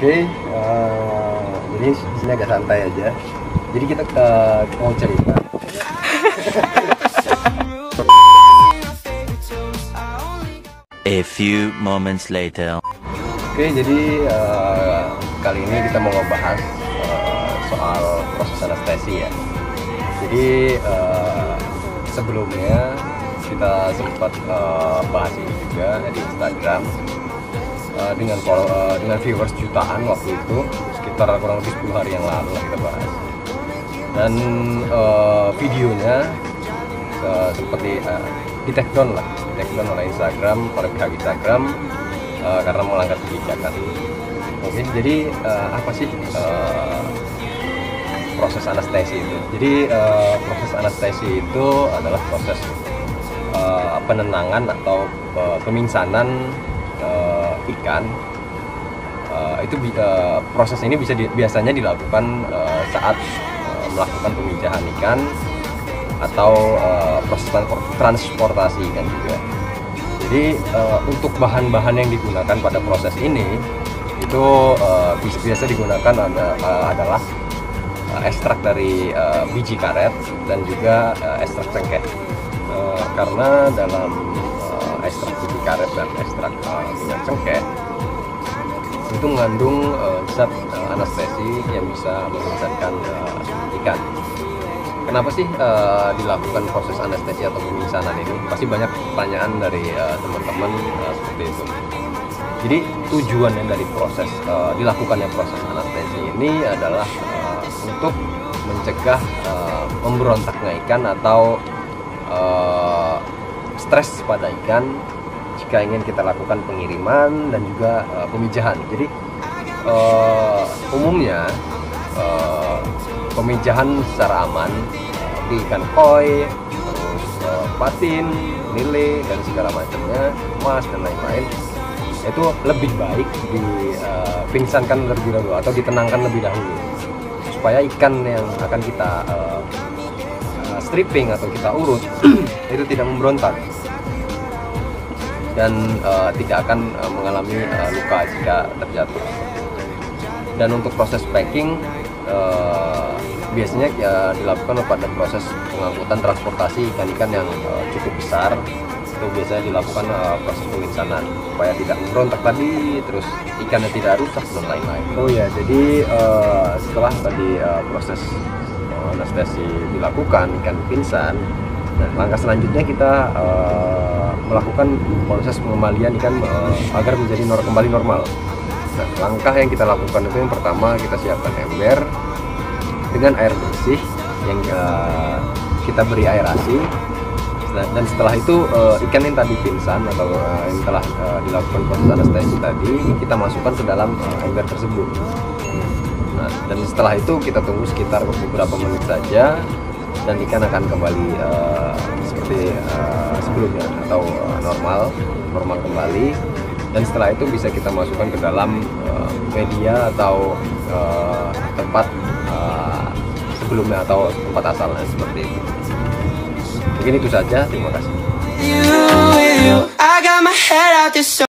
Oke, jadi di sini agak santai aja. Jadi kita mau cerita. A few moments later. Oke, jadi kali ini kita mau ngebahas soal proses anestesi ya. Jadi sebelumnya kita sempat bahas ini juga di Instagram dengan viewers jutaan waktu itu, sekitar kurang lebih 10 hari yang lalu kita bahas. Dan videonya sempat di take down oleh Instagram, oleh pihak Instagram karena melanggar kebijakan. Oke, jadi apa sih proses anestesi itu? Jadi proses anestesi itu adalah proses penenangan atau pemingsanan ikan. Proses ini biasanya dilakukan saat melakukan pemijahan ikan atau proses transportasi ikan juga. Jadi untuk bahan-bahan yang digunakan pada proses ini itu biasa digunakan adalah ekstrak dari biji karet dan juga ekstrak cengkeh. Karena dalam ekstrak biji karet dan ekstrak minyak cengkeh itu mengandung zat anestesi yang bisa memingsankan ikan. Kenapa sih dilakukan proses anestesi atau pemingsanan ini? Pasti banyak pertanyaan dari teman-teman seperti itu. Jadi tujuannya dari dilakukannya proses anestesi ini adalah untuk mencegah memberontaknya ikan atau stres pada ikan jika ingin kita lakukan pengiriman dan juga pemijahan. Jadi umumnya pemijahan secara aman di ikan koi, terus patin, nile dan segala macamnya, emas dan lain-lain, itu lebih baik dipingsankan terlebih dahulu atau ditenangkan lebih dahulu supaya ikan yang akan kita stripping atau kita urut itu tidak memberontak dan tidak akan mengalami luka jika terjatuh. Dan untuk proses packing biasanya dilakukan pada proses pengangkutan transportasi ikan-ikan yang cukup besar. Itu biasanya dilakukan proses pemingsanan supaya tidak memberontak tadi, terus ikannya tidak rusak dan lain-lain. Oh ya, jadi setelah tadi proses anestesi dilakukan, ikan pingsan, dan langkah selanjutnya kita melakukan proses pengembalian ikan agar menjadi kembali normal. Nah, langkah yang kita lakukan itu yang pertama, kita siapkan ember dengan air bersih yang kita beri aerasi. Dan setelah itu ikan yang tadi pingsan atau yang telah dilakukan proses anestesi tadi kita masukkan ke dalam ember tersebut. Nah, dan setelah itu kita tunggu sekitar beberapa menit saja dan ikan akan kembali seperti sebelumnya atau normal kembali. Dan setelah itu bisa kita masukkan ke dalam media atau tempat sebelumnya atau tempat asalnya seperti itu. Mungkin itu saja, terima kasih.